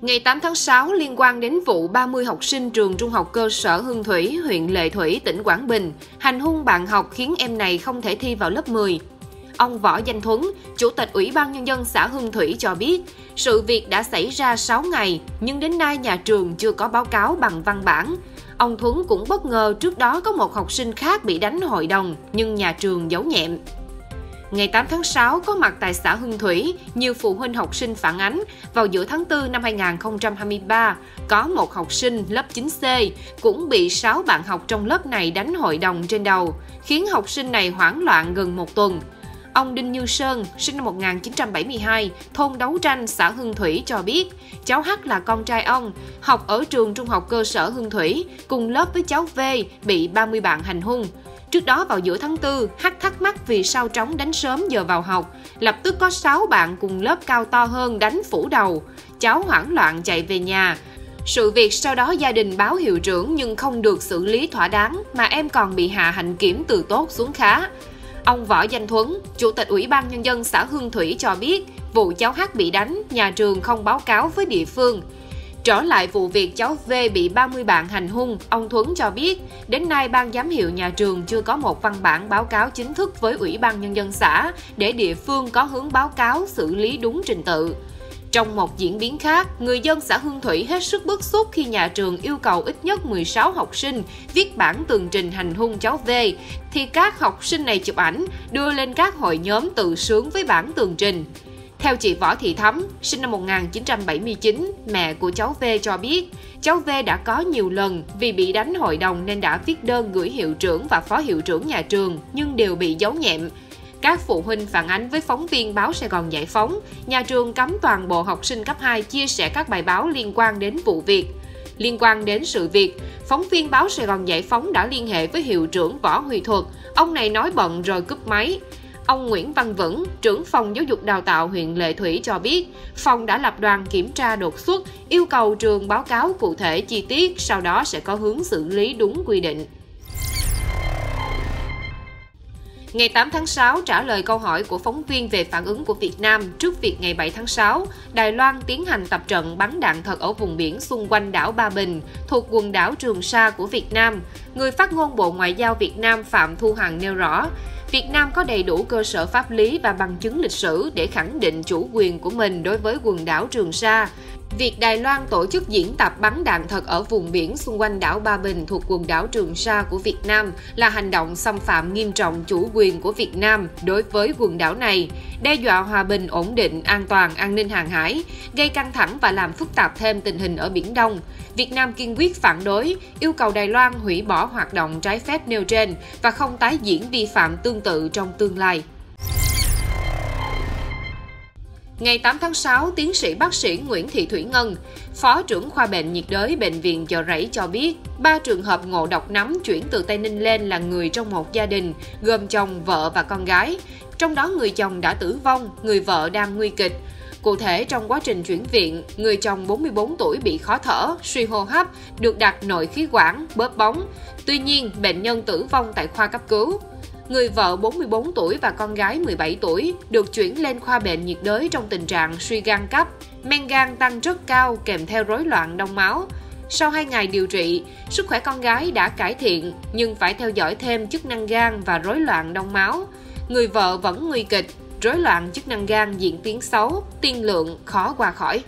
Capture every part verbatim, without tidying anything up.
Ngày tám tháng sáu, liên quan đến vụ ba mươi học sinh trường trung học cơ sở Hương Thủy, huyện Lệ Thủy, tỉnh Quảng Bình, hành hung bạn học khiến em này không thể thi vào lớp mười. Ông Võ Danh Thuấn, Chủ tịch Ủy ban Nhân dân xã Hương Thủy cho biết, sự việc đã xảy ra sáu ngày, nhưng đến nay nhà trường chưa có báo cáo bằng văn bản. Ông Thuấn cũng bất ngờ trước đó có một học sinh khác bị đánh hội đồng, nhưng nhà trường giấu nhẹm. Ngày tám tháng sáu, có mặt tại xã Hương Thủy, nhiều phụ huynh học sinh phản ánh vào giữa tháng tư năm hai nghìn không trăm hai mươi ba, có một học sinh lớp chín C cũng bị sáu bạn học trong lớp này đánh hội đồng trên đầu, khiến học sinh này hoảng loạn gần một tuần. Ông Đinh Như Sơn, sinh năm một nghìn chín trăm bảy mươi hai, thôn Đấu Tranh, xã Hương Thủy cho biết, cháu H là con trai ông, học ở trường trung học cơ sở Hương Thủy, cùng lớp với cháu V bị ba mươi bạn hành hung. Trước đó vào giữa tháng tư, H thắc mắc vì sao trống đánh sớm giờ vào học, lập tức có sáu bạn cùng lớp cao to hơn đánh phủ đầu. Cháu hoảng loạn chạy về nhà. Sự việc sau đó gia đình báo hiệu trưởng nhưng không được xử lý thỏa đáng, mà em còn bị hạ hạnh kiểm từ tốt xuống khá. Ông Võ Danh Thuấn, Chủ tịch Ủy ban Nhân dân xã Hương Thủy cho biết, vụ cháu H bị đánh, nhà trường không báo cáo với địa phương. Trở lại vụ việc cháu V bị ba mươi bạn hành hung, ông Thuấn cho biết, đến nay ban giám hiệu nhà trường chưa có một văn bản báo cáo chính thức với Ủy ban Nhân dân xã để địa phương có hướng báo cáo xử lý đúng trình tự. Trong một diễn biến khác, người dân xã Hương Thủy hết sức bức xúc khi nhà trường yêu cầu ít nhất mười sáu học sinh viết bản tường trình hành hung cháu V, thì các học sinh này chụp ảnh, đưa lên các hội nhóm tự sướng với bản tường trình. Theo chị Võ Thị Thắm, sinh năm một nghìn chín trăm bảy mươi chín, mẹ của cháu V cho biết, cháu V đã có nhiều lần vì bị đánh hội đồng nên đã viết đơn gửi hiệu trưởng và phó hiệu trưởng nhà trường, nhưng đều bị giấu nhẹm. Các phụ huynh phản ánh với phóng viên báo Sài Gòn Giải phóng, nhà trường cấm toàn bộ học sinh cấp hai chia sẻ các bài báo liên quan đến vụ việc. Liên quan đến sự việc, phóng viên báo Sài Gòn Giải phóng đã liên hệ với hiệu trưởng Võ Huy Thuật, ông này nói bận rồi cúp máy. Ông Nguyễn Văn Vững, trưởng phòng giáo dục đào tạo huyện Lệ Thủy cho biết, phòng đã lập đoàn kiểm tra đột xuất, yêu cầu trường báo cáo cụ thể chi tiết, sau đó sẽ có hướng xử lý đúng quy định. Ngày tám tháng sáu, trả lời câu hỏi của phóng viên về phản ứng của Việt Nam trước việc ngày bảy tháng sáu, Đài Loan tiến hành tập trận bắn đạn thật ở vùng biển xung quanh đảo Ba Bình, thuộc quần đảo Trường Sa của Việt Nam. Người phát ngôn Bộ Ngoại giao Việt Nam Phạm Thu Hằng nêu rõ, Việt Nam có đầy đủ cơ sở pháp lý và bằng chứng lịch sử để khẳng định chủ quyền của mình đối với quần đảo Trường Sa. Việc Đài Loan tổ chức diễn tập bắn đạn thật ở vùng biển xung quanh đảo Ba Bình thuộc quần đảo Trường Sa của Việt Nam là hành động xâm phạm nghiêm trọng chủ quyền của Việt Nam đối với quần đảo này, đe dọa hòa bình, ổn định, an toàn, an ninh hàng hải, gây căng thẳng và làm phức tạp thêm tình hình ở Biển Đông. Việt Nam kiên quyết phản đối, yêu cầu Đài Loan hủy bỏ hoạt động trái phép nêu trên và không tái diễn vi phạm tương tự trong tương lai. Ngày tám tháng sáu, tiến sĩ bác sĩ Nguyễn Thị Thủy Ngân, Phó trưởng khoa bệnh nhiệt đới Bệnh viện Chợ Rẫy cho biết, ba trường hợp ngộ độc nấm chuyển từ Tây Ninh lên là người trong một gia đình, gồm chồng, vợ và con gái. Trong đó người chồng đã tử vong, người vợ đang nguy kịch. Cụ thể, trong quá trình chuyển viện, người chồng bốn mươi bốn tuổi bị khó thở, suy hô hấp, được đặt nội khí quản, bóp bóng. Tuy nhiên, bệnh nhân tử vong tại khoa cấp cứu. Người vợ bốn mươi bốn tuổi và con gái mười bảy tuổi được chuyển lên khoa bệnh nhiệt đới trong tình trạng suy gan cấp, men gan tăng rất cao kèm theo rối loạn đông máu. Sau hai ngày điều trị, sức khỏe con gái đã cải thiện nhưng phải theo dõi thêm chức năng gan và rối loạn đông máu. Người vợ vẫn nguy kịch, rối loạn chức năng gan diễn tiến xấu, tiên lượng khó qua khỏi.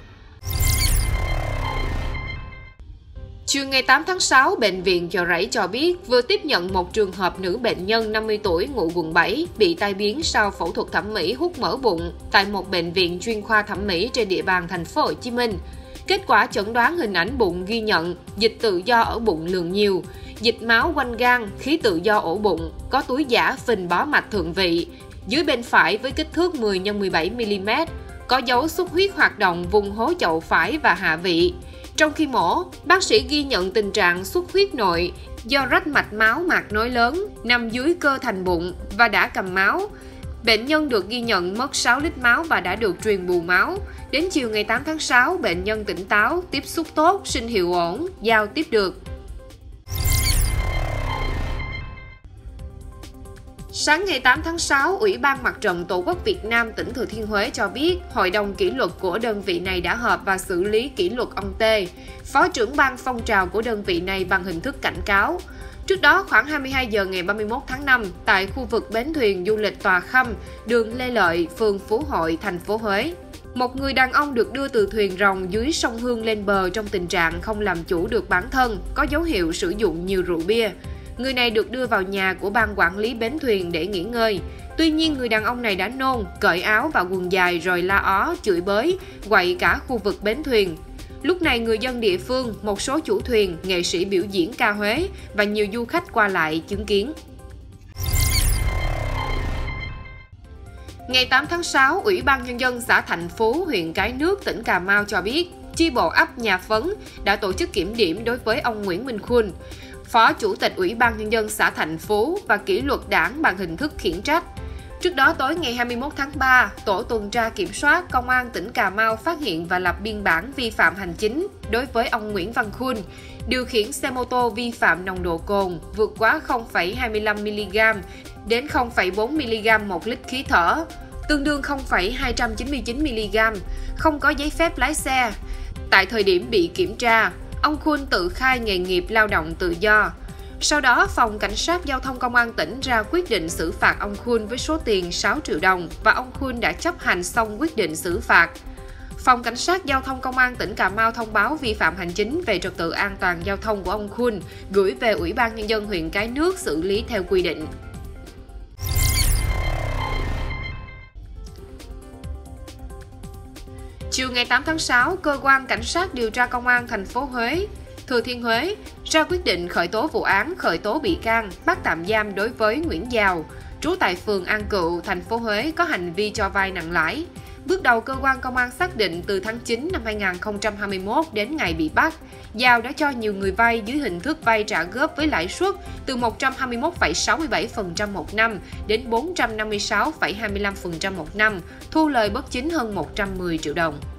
Chiều ngày tám tháng sáu, Bệnh viện Chợ Rẫy cho biết vừa tiếp nhận một trường hợp nữ bệnh nhân năm mươi tuổi ngụ quận bảy bị tai biến sau phẫu thuật thẩm mỹ hút mỡ bụng tại một bệnh viện chuyên khoa thẩm mỹ trên địa bàn thành phố Hồ Chí Minh. Kết quả chẩn đoán hình ảnh bụng ghi nhận dịch tự do ở bụng lượng nhiều, dịch máu quanh gan, khí tự do ổ bụng, có túi giả phình bó mạch thượng vị, dưới bên phải với kích thước mười nhân mười bảy mi li mét, có dấu xuất huyết hoạt động vùng hố chậu phải và hạ vị. Trong khi mổ, bác sĩ ghi nhận tình trạng xuất huyết nội do rách mạch máu mạc nối lớn nằm dưới cơ thành bụng và đã cầm máu. Bệnh nhân được ghi nhận mất sáu lít máu và đã được truyền bù máu. Đến chiều ngày tám tháng sáu, bệnh nhân tỉnh táo, tiếp xúc tốt, sinh hiệu ổn, giao tiếp được. Sáng ngày tám tháng sáu, Ủy ban Mặt trận Tổ quốc Việt Nam tỉnh Thừa Thiên Huế cho biết Hội đồng kỷ luật của đơn vị này đã họp và xử lý kỷ luật ông T, Phó trưởng ban phong trào của đơn vị này bằng hình thức cảnh cáo. Trước đó, khoảng hai mươi hai giờ ngày ba mươi mốt tháng năm, tại khu vực bến thuyền du lịch Tòa Khâm, đường Lê Lợi, phường Phú Hội, thành phố Huế, một người đàn ông được đưa từ thuyền rồng dưới sông Hương lên bờ trong tình trạng không làm chủ được bản thân, có dấu hiệu sử dụng nhiều rượu bia. Người này được đưa vào nhà của ban quản lý bến thuyền để nghỉ ngơi. Tuy nhiên, người đàn ông này đã nôn, cởi áo và quần dài rồi la ó, chửi bới, quậy cả khu vực bến thuyền. Lúc này, người dân địa phương, một số chủ thuyền, nghệ sĩ biểu diễn ca Huế và nhiều du khách qua lại chứng kiến. Ngày tám tháng sáu, Ủy ban Nhân dân xã Thạnh Phú, huyện Cái Nước, tỉnh Cà Mau cho biết, chi bộ ấp Nhà Phấn đã tổ chức kiểm điểm đối với ông Nguyễn Minh Khuôn, Phó Chủ tịch Ủy ban Nhân dân xã Thạnh Phú và kỷ luật đảng bằng hình thức khiển trách. Trước đó, tối ngày hai mươi mốt tháng ba, Tổ tuần tra kiểm soát Công an tỉnh Cà Mau phát hiện và lập biên bản vi phạm hành chính đối với ông Nguyễn Văn Khuôn, điều khiển xe mô tô vi phạm nồng độ cồn vượt quá không phẩy hai mươi lăm mi-li-gam đến không phẩy bốn mi-li-gam một lít khí thở, tương đương không phẩy hai trăm chín mươi chín mi-li-gam, không có giấy phép lái xe. Tại thời điểm bị kiểm tra, ông Khuôn tự khai nghề nghiệp lao động tự do. Sau đó, Phòng Cảnh sát Giao thông Công an tỉnh ra quyết định xử phạt ông Khuôn với số tiền sáu triệu đồng và ông Khuôn đã chấp hành xong quyết định xử phạt. Phòng Cảnh sát Giao thông Công an tỉnh Cà Mau thông báo vi phạm hành chính về trật tự an toàn giao thông của ông Khuôn, gửi về Ủy ban Nhân dân huyện Cái Nước xử lý theo quy định. Chiều ngày tám tháng sáu, Cơ quan Cảnh sát điều tra Công an thành phố Huế, Thừa Thiên Huế ra quyết định khởi tố vụ án, khởi tố bị can, bắt tạm giam đối với Nguyễn Giàu, trú tại phường An Cựu, thành phố Huế có hành vi cho vay nặng lãi. Bước đầu, cơ quan công an xác định từ tháng chín năm hai nghìn không trăm hai mươi mốt đến ngày bị bắt, Giàu đã cho nhiều người vay dưới hình thức vay trả góp với lãi suất từ một trăm hai mươi mốt phẩy sáu mươi bảy phần trăm một năm đến bốn trăm năm mươi sáu phẩy hai mươi lăm phần trăm một năm, thu lời bất chính hơn một trăm mười triệu đồng.